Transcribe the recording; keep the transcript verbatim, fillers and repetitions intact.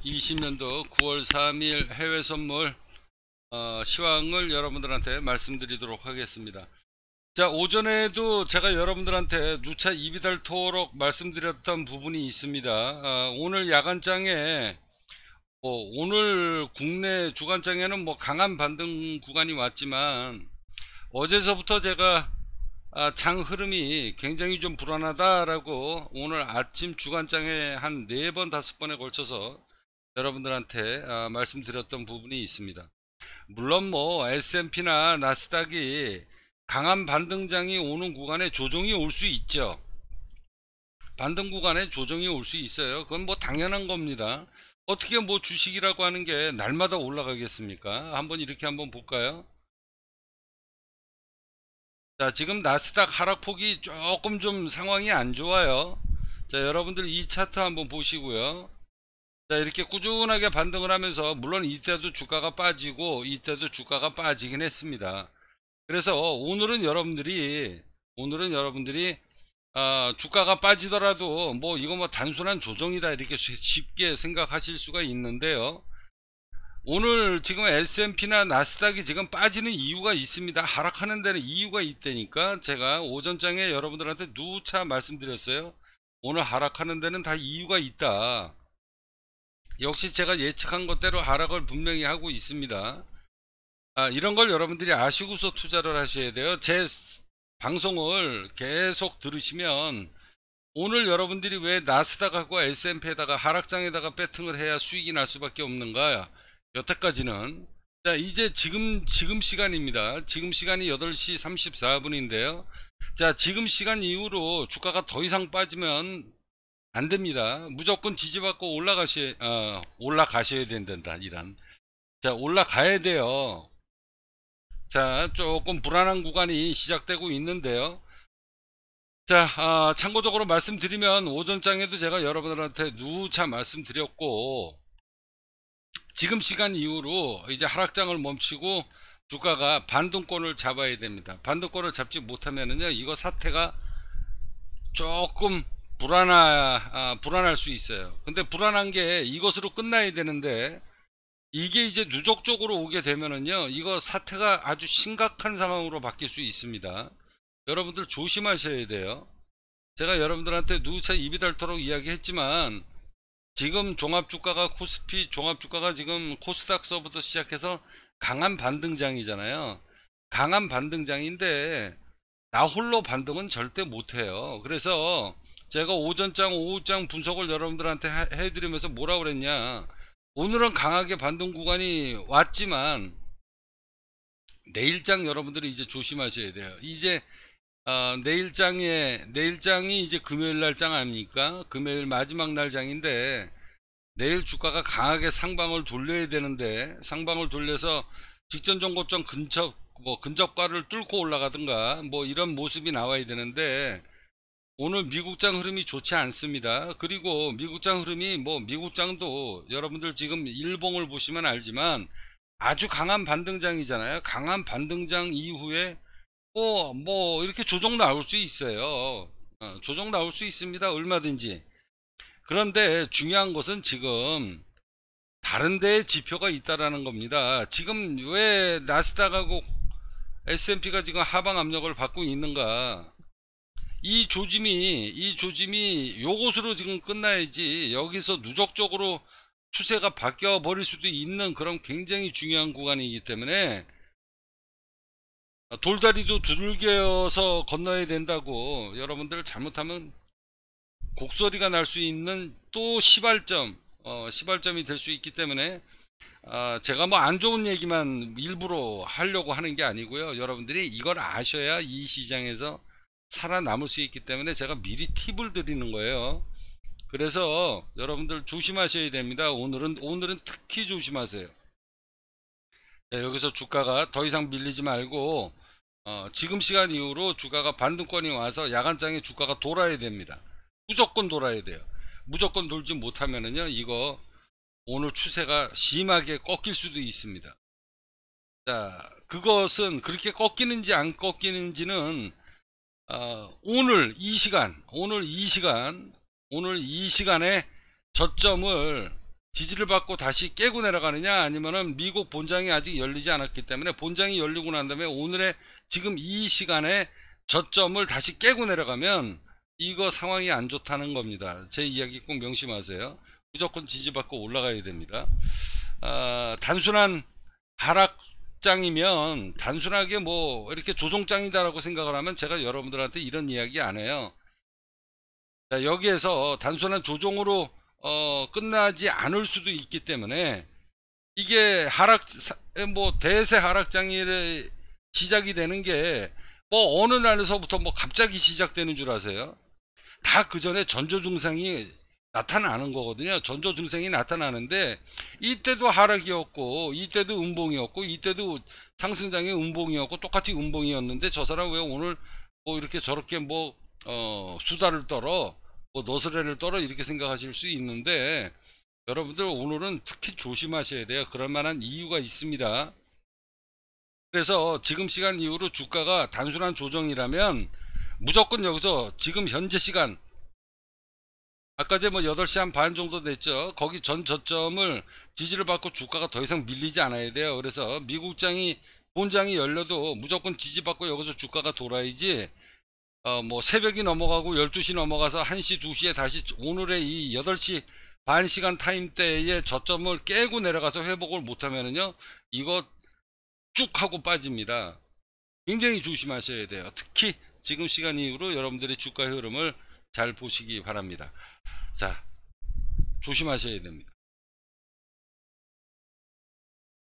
이십 년도 구월 삼일 해외 선물 어, 시황을 여러분들한테 말씀드리도록 하겠습니다. 자, 오전에도 제가 여러분들한테 누차 입이 닳도록 말씀드렸던 부분이 있습니다. 어, 오늘 야간장에 뭐 오늘 국내 주간장에는 뭐 강한 반등 구간이 왔지만 어제서부터 제가 아, 장 흐름이 굉장히 좀 불안하다라고 오늘 아침 주간장에 한 네 번 다섯 번에 걸쳐서 여러분들한테 아, 말씀드렸던 부분이 있습니다. 물론 뭐 에스앤피나 나스닥이 강한 반등장이 오는 구간에 조정이 올 수 있죠. 반등 구간에 조정이 올 수 있어요. 그건 뭐 당연한 겁니다. 어떻게 뭐 주식이라고 하는 게 날마다 올라가겠습니까? 한번 이렇게 한번 볼까요? 자, 지금 나스닥 하락폭이 조금 좀 상황이 안 좋아요. 자, 여러분들 이 차트 한번 보시고요. 자, 이렇게 꾸준하게 반등을 하면서 물론 이때도 주가가 빠지고 이때도 주가가 빠지긴 했습니다. 그래서 오늘은 여러분들이 오늘은 여러분들이 아, 주가가 빠지더라도 뭐 이거 뭐 단순한 조정이다 이렇게 쉽게 생각하실 수가 있는데요. 오늘 지금 에스앤피나 나스닥이 지금 빠지는 이유가 있습니다. 하락하는 데는 이유가 있다니까 제가 오전장에 여러분들한테 누차 말씀드렸어요. 오늘 하락하는 데는 다 이유가 있다. 역시 제가 예측한 것대로 하락을 분명히 하고 있습니다. 아, 이런 걸 여러분들이 아시고서 투자를 하셔야 돼요. 제 방송을 계속 들으시면 오늘 여러분들이 왜 나스닥하고 에스앤피에다가 하락장에다가 배팅을 해야 수익이 날 수밖에 없는가, 여태까지는. 자, 이제 지금 지금 시간입니다. 지금 시간이 여덟 시 삼십사 분인데요 자, 지금 시간 이후로 주가가 더 이상 빠지면 안 됩니다. 무조건 지지받고 올라가셔야 어, 올라가셔야 된다. 이란. 자, 올라가야 돼요. 자, 조금 불안한 구간이 시작되고 있는데요. 자, 아, 참고적으로 말씀드리면 오전장에도 제가 여러분들한테 누차 말씀드렸고, 지금 시간 이후로 이제 하락장을 멈추고 주가가 반등권을 잡아야 됩니다. 반등권을 잡지 못하면은요, 이거 사태가 조금 불안하, 아, 불안할 수 있어요. 근데 불안한 게 이것으로 끝나야 되는데, 이게 이제 누적적으로 오게 되면은요, 이거 사태가 아주 심각한 상황으로 바뀔 수 있습니다. 여러분들 조심하셔야 돼요. 제가 여러분들한테 누차 입이 닳도록 이야기했지만 지금 종합주가가 코스피 종합주가가 지금 코스닥서부터 시작해서 강한 반등장이잖아요. 강한 반등장인데 나 홀로 반등은 절대 못해요. 그래서 제가 오전장 오후장 분석을 여러분들한테 해드리면서 뭐라 그랬냐, 오늘은 강하게 반등 구간이 왔지만 내일장 여러분들이 이제 조심하셔야 돼요. 이제 어, 내일장에 내일장이 이제 금요일 날장 아닙니까? 금요일 마지막 날장인데 내일 주가가 강하게 상방을 돌려야 되는데 상방을 돌려서 직전 정고점 근처 뭐 근접가를 뚫고 올라가든가 뭐 이런 모습이 나와야 되는데 오늘 미국장 흐름이 좋지 않습니다. 그리고 미국장 흐름이 뭐 미국장도 여러분들 지금 일봉을 보시면 알지만 아주 강한 반등장이잖아요. 강한 반등장 이후에 뭐, 뭐, 이렇게 조정 나올 수 있어요. 어, 조정 나올 수 있습니다. 얼마든지. 그런데 중요한 것은 지금 다른 데에 지표가 있다라는 겁니다. 지금 왜 나스닥하고 에스앤피가 지금 하방 압력을 받고 있는가? 이 조짐이, 이 조짐이 요것으로 지금 끝나야지 여기서 누적적으로 추세가 바뀌어 버릴 수도 있는 그런 굉장히 중요한 구간이기 때문에 돌다리도 두들겨서 건너야 된다고, 여러분들 잘못하면 곡소리가 날 수 있는 또 시발점 어, 시발점이 될 수 있기 때문에 어, 제가 뭐 안 좋은 얘기만 일부러 하려고 하는 게 아니고요. 여러분들이 이걸 아셔야 이 시장에서 살아남을 수 있기 때문에 제가 미리 팁을 드리는 거예요. 그래서 여러분들 조심하셔야 됩니다. 오늘은 오늘은 특히 조심하세요. 자, 여기서 주가가 더 이상 밀리지 말고 어, 지금 시간 이후로 주가가 반등권이 와서 야간장에 주가가 돌아야 됩니다. 무조건 돌아야 돼요. 무조건 돌지 못하면은요, 이거 오늘 추세가 심하게 꺾일 수도 있습니다. 자, 그것은 그렇게 꺾이는지 안 꺾이는지는 어, 오늘 이 시간 오늘 이 시간 오늘 이 시간에 저점을 지지를 받고 다시 깨고 내려가느냐, 아니면은 미국 본장이 아직 열리지 않았기 때문에 본장이 열리고 난 다음에 오늘의 지금 이 시간에 저점을 다시 깨고 내려가면 이거 상황이 안 좋다는 겁니다. 제 이야기 꼭 명심하세요. 무조건 지지받고 올라가야 됩니다. 아, 단순한 하락장이면 단순하게 뭐 이렇게 조종장이다라고 생각을 하면 제가 여러분들한테 이런 이야기 안 해요. 자, 여기에서 단순한 조종으로 어, 끝나지 않을 수도 있기 때문에 이게 하락 뭐 대세 하락장이 시작이 되는 게 뭐 어느 날에서부터 뭐 갑자기 시작되는 줄 아세요? 다 그 전에 전조 증상이 나타나는 거거든요. 전조 증상이 나타나는데 이때도 하락이었고 이때도 음봉이었고 이때도 상승장의 음봉이었고 똑같이 음봉이었는데 저 사람 왜 오늘 뭐 이렇게 저렇게 뭐 어, 수다를 떨어 뭐 너스레를 떨어 이렇게 생각하실 수 있는데 여러분들 오늘은 특히 조심하셔야 돼요. 그럴 만한 이유가 있습니다. 그래서 지금 시간 이후로 주가가 단순한 조정이라면 무조건 여기서 지금 현재 시간 아까 제 뭐 여덟 시 한 반 정도 됐죠. 거기 전 저점을 지지를 받고 주가가 더 이상 밀리지 않아야 돼요. 그래서 미국장이 본장이 열려도 무조건 지지받고 여기서 주가가 돌아야지 어 뭐 새벽이 넘어가고 열두 시 넘어가서 한 시 두 시에 다시 오늘의 이 여덟 시 반 시간 타임대에 저점을 깨고 내려가서 회복을 못하면은요 이거 쭉 하고 빠집니다. 굉장히 조심하셔야 돼요. 특히 지금 시간 이후로 여러분들의 주가 흐름을 잘 보시기 바랍니다. 자, 조심하셔야 됩니다.